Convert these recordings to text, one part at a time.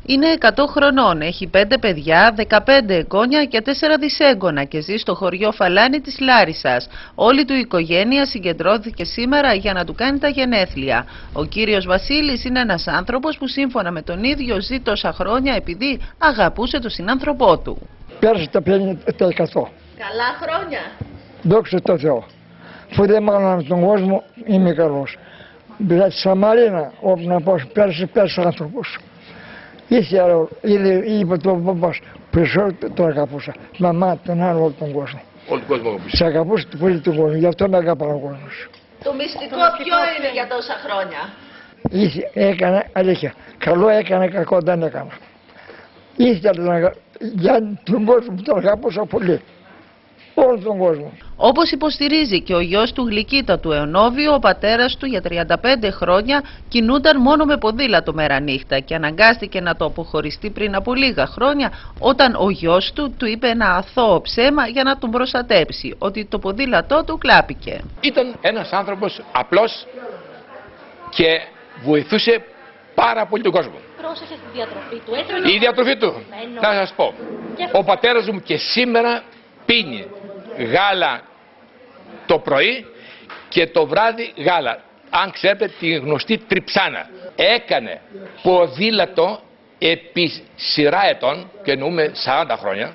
Είναι 100 χρονών, έχει 5 παιδιά, 15 εγγόνια και 4 δυσέγγωνα και ζει στο χωριό Φαλάνη της Λάρισσας. Όλη του η οικογένεια συγκεντρώθηκε σήμερα για να του κάνει τα γενέθλια. Ο κύριος Βασίλης είναι ένας άνθρωπος που σύμφωνα με τον ίδιο ζει τόσα χρόνια επειδή αγαπούσε τον συνάνθρωπό του. Πέρασε τα 50%. Καλά χρόνια. Δόξα τω Θεώ. Αφού δεν μάθαμε τον κόσμο, είμαι καλός. Δηλαδή στη Σαμαρίνα, όπου να πάω, πέρασε άνθρωπος. Ήθελα, είπε το παπάς, περισσότερο τον αγαπούσα. Μαμά, τον άλλο όλο τον κόσμο. Όλο τον κόσμο αγαπούσε. Σε αγαπούσε πολύ τον κόσμο, γι' αυτό με αγαπάει ο κόσμος. Το μυστικό ποιο είναι για τόσα χρόνια? Έκανε, αλήθεια, καλό έκανε, κακό δεν έκανα. Ήθελα για τον κόσμο που τον αγαπούσα πολύ. Όλο τον κόσμο. Όπως υποστηρίζει και ο γιος του Γλυκύτατου Εωνόβιου, ο πατέρας του για 35 χρόνια κινούνταν μόνο με ποδήλατο μέρα νύχτα και αναγκάστηκε να το αποχωριστεί πριν από λίγα χρόνια όταν ο γιος του του είπε ένα αθώο ψέμα για να τον προστατέψει, ότι το ποδήλατό του κλάπηκε. Ήταν ένας άνθρωπος απλός και βοηθούσε πάρα πολύ τον κόσμο. Πρόσεχε στη διατροφή του, έτρωγε. Η διατροφή του, να σας πω, ο πατέρας μου και σήμερα πίνει γάλα το πρωί και το βράδυ γάλα. Αν ξέρετε τη γνωστή τριψάνα. Έκανε ποδήλατο επί σειρά ετών, και εννοούμε 40 χρόνια,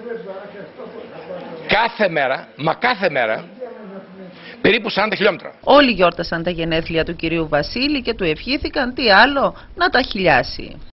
κάθε μέρα, μα κάθε μέρα, περίπου 40 χιλιόμετρα. Όλοι γιόρτασαν τα γενέθλια του κυρίου Βασίλη και του ευχήθηκαν τι άλλο να τα χιλιάσει.